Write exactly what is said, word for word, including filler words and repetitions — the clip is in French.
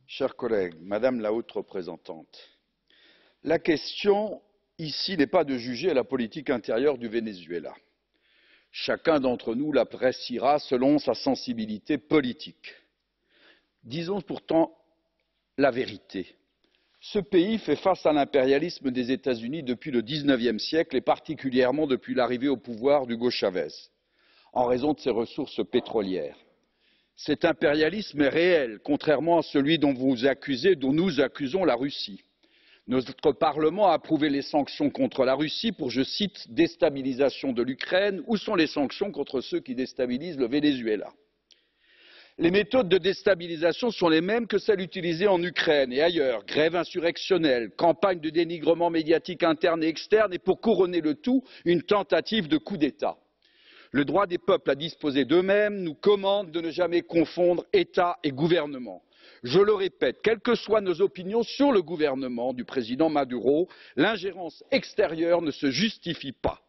Chers collègues, Madame la haute représentante, la question ici n'est pas de juger la politique intérieure du Venezuela. Chacun d'entre nous l'appréciera selon sa sensibilité politique. Disons pourtant la vérité. Ce pays fait face à l'impérialisme des États-Unis depuis le dix-neuvième siècle et particulièrement depuis l'arrivée au pouvoir d'Hugo Chavez, en raison de ses ressources pétrolières. Cet impérialisme est réel, contrairement à celui dont vous accusez, dont nous accusons la Russie. Notre Parlement a approuvé les sanctions contre la Russie pour, je cite, déstabilisation de l'Ukraine. Où sont les sanctions contre ceux qui déstabilisent le Venezuela? Les méthodes de déstabilisation sont les mêmes que celles utilisées en Ukraine et ailleurs. Grève insurrectionnelle, campagne de dénigrement médiatique interne et externe et pour couronner le tout, une tentative de coup d'État. Le droit des peuples à disposer d'eux-mêmes nous commande de ne jamais confondre État et gouvernement. Je le répète, quelles que soient nos opinions sur le gouvernement du président Maduro, l'ingérence extérieure ne se justifie pas.